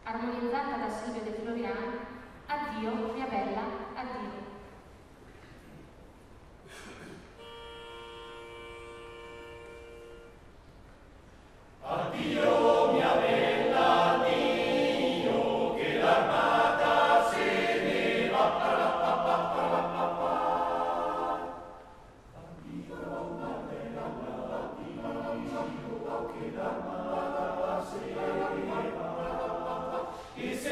armonizzata da Silvio De Florian, Addio, mia bella, addio. Addio, mia bella, addio, che l'armata se ne va. Addio, mia bella, addio, che l'armata se ne va.